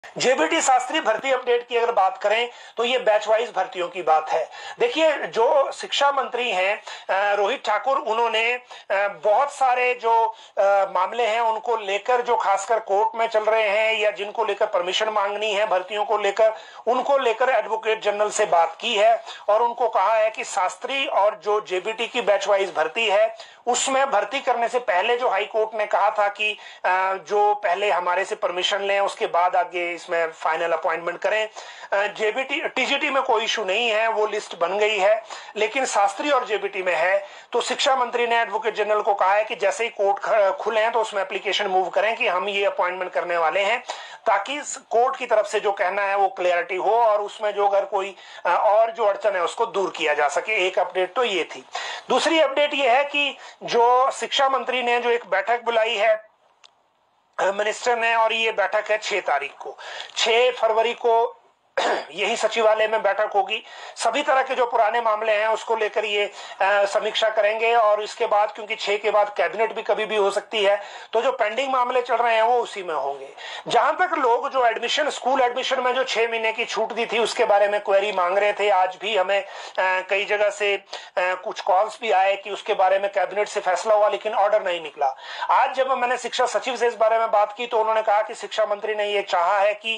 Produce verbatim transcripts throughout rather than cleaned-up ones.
JBT Shastri भर्ती update की अगर बात करें तो ये बैच वाइज भर्तियों की बात है। देखिए, जो शिक्षा मंत्री हैं रोहित ठाकुर, उन्होंने बहुत सारे जो मामले हैं उनको लेकर, जो खासकर कोर्ट में चल रहे हैं या जिनको लेकर परमिशन मांगनी है भर्तियों को लेकर, उनको लेकर एडवोकेट जनरल से बात की है और उनको कहा है कि शास्त्री और जो जेबीटी की बैच वाइज भर्ती है उसमें भर्ती करने से पहले जो हाई कोर्ट ने कहा था कि जो पहले हमारे से परमिशन लें उसके बाद आगे इसमें फाइनल अपॉइंटमेंट करें। जेबीटी टीजीटी में कोई इशू नहीं है, वो लिस्ट बन गई है, लेकिन शास्त्री और जेबीटी में है। तो शिक्षा मंत्री ने एडवोकेट जनरल को कहा है कि जैसे ही कोर्ट खुले हैं तो उसमें एप्लीकेशन मूव करें कि हम ये अपॉइंटमेंट करने वाले हैं, ताकि कोर्ट की तरफ से जो कहना है वो क्लियरिटी हो और उसमें जो अगर कोई और जो अड़चन है उसको दूर किया जा सके। एक अपडेट तो ये थी। दूसरी अपडेट ये है कि जो शिक्षा मंत्री ने जो एक बैठक बुलाई है मिनिस्टर ने, और ये बैठक है छह तारीख को, छह फरवरी को यही सचिवालय में बैठक होगी। सभी तरह के जो पुराने मामले हैं उसको लेकर ये आ, समीक्षा करेंगे और इसके बाद, क्योंकि छह के बाद कैबिनेट भी कभी भी हो सकती है, तो जो पेंडिंग मामले चल रहे हैं वो उसी में होंगे। जहां तक लोग जो एडमिशन, स्कूल एडमिशन में जो छह महीने की छूट दी थी उसके बारे में क्वेरी मांग रहे थे, आज भी हमें आ, कई जगह से आ, कुछ कॉल्स भी आए कि उसके बारे में कैबिनेट से फैसला हुआ लेकिन ऑर्डर नहीं निकला। आज जब मैंने शिक्षा सचिव से इस बारे में बात की तो उन्होंने कहा कि शिक्षा मंत्री ने ये चाहा है कि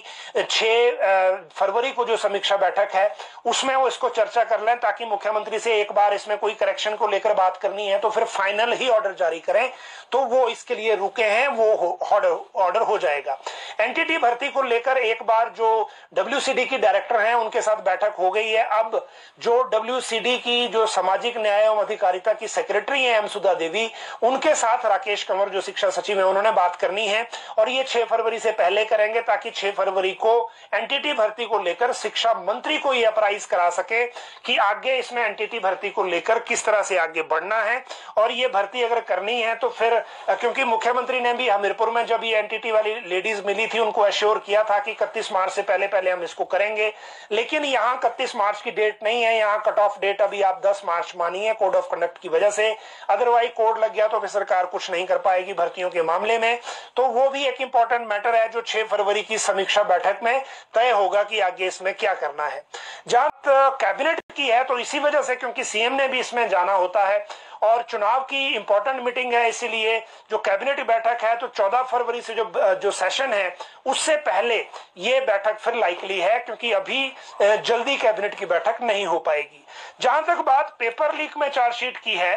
छह फरवरी को जो समीक्षा बैठक है उसमें वो इसको चर्चा कर लें, ताकि मुख्यमंत्री से एक बार इसमें कोई करेक्शन को लेकर बात करनी है तो फिर फाइनल ही ऑर्डर जारी करें। तो वो इसके लिए रुके हैं, वो ऑर्डर हो जाएगा। एनटीटी भर्ती को लेकर एक बार जो डब्ल्यूसीडी की डायरेक्टर हैं उनके साथ बैठक हो गई है। अब जो डब्ल्यूसीडी की जो सामाजिक न्याय एवं अधिकारिता की सेक्रेटरी है एम सुधा देवी, उनके साथ राकेश कंवर जो शिक्षा सचिव है उन्होंने बात करनी है और ये छह फरवरी से पहले करेंगे, ताकि छह फरवरी को एनटीटी भर्ती को लेकर शिक्षा मंत्री को यह अप्राइज करा सके कि आगे इसमें एनटीटी भर्ती को लेकर किस तरह से आगे बढ़ना है। और ये भर्ती अगर करनी है तो फिर, क्योंकि मुख्यमंत्री ने भी हमीरपुर में जब ये एनटीटी वाली लेडीज मिली थी उनको एश्योर किया था कि इकतीस मार्च से पहले पहले हम इसको करेंगे, लेकिन यहाँ इकतीस मार्च की डेट नहीं है, यहाँ कट ऑफ डेट अभी आप दस मार्च मानिए कोड ऑफ कंडक्ट की वजह से। अदरवाइज कोड लग गया तो फिर सरकार कुछ नहीं कर पाएगी भर्तियों के मामले में। तो वो भी एक इंपॉर्टेंट मैटर है जो छह फरवरी की समीक्षा बैठक में तय होगा कि आगे इसमें क्या करना है। जहां कैबिनेट की है तो इसी वजह से, क्योंकि सीएम ने भी इसमें जाना होता है और चुनाव की इंपॉर्टेंट मीटिंग है, इसीलिए जो कैबिनेट बैठक है तो चौदह फरवरी से जो जो सेशन है उससे पहले ये बैठक फिर लाइकली है, क्योंकि अभी जल्दी कैबिनेट की बैठक नहीं हो पाएगी। जहां तक बात पेपर लीक में चार्जशीट की है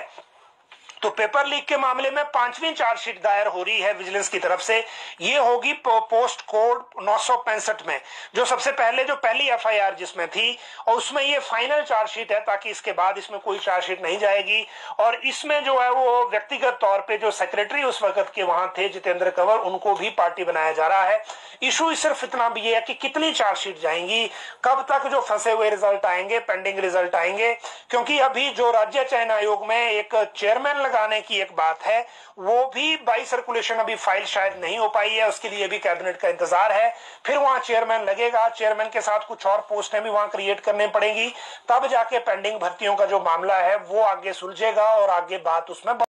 तो पेपर लीक के मामले में पांचवी चार्जशीट दायर हो रही है विजिलेंस की तरफ से। ये होगी पोस्ट कोड नौ सौ पैंसठ में, जो सबसे पहले जो पहली एफआईआर जिसमें थी, और उसमें ये फाइनल चार्जशीट है, ताकि इसके बाद इसमें कोई चार्जशीट नहीं जाएगी। और इसमें जो है वो व्यक्तिगत तौर पे जो सेक्रेटरी उस वक्त के वहां थे जितेंद्र कंवर, उनको भी पार्टी बनाया जा रहा है। इशू सिर्फ इतना भी है कि कितनी चार्जशीट जाएंगी, कब तक जो फंसे हुए रिजल्ट आएंगे, पेंडिंग रिजल्ट आएंगे, क्योंकि अभी जो राज्य चयन आयोग में एक चेयरमैन लगाने की एक बात है, वो भी बाई सर्कुलेशन अभी फाइल शायद नहीं हो पाई है, उसके लिए भी कैबिनेट का इंतजार है। फिर वहां चेयरमैन लगेगा, चेयरमैन के साथ कुछ और पोस्टें भी वहां क्रिएट करनी पड़ेंगी, तब जाके पेंडिंग भर्तियों का जो मामला है वो आगे सुलझेगा और आगे बात उसमें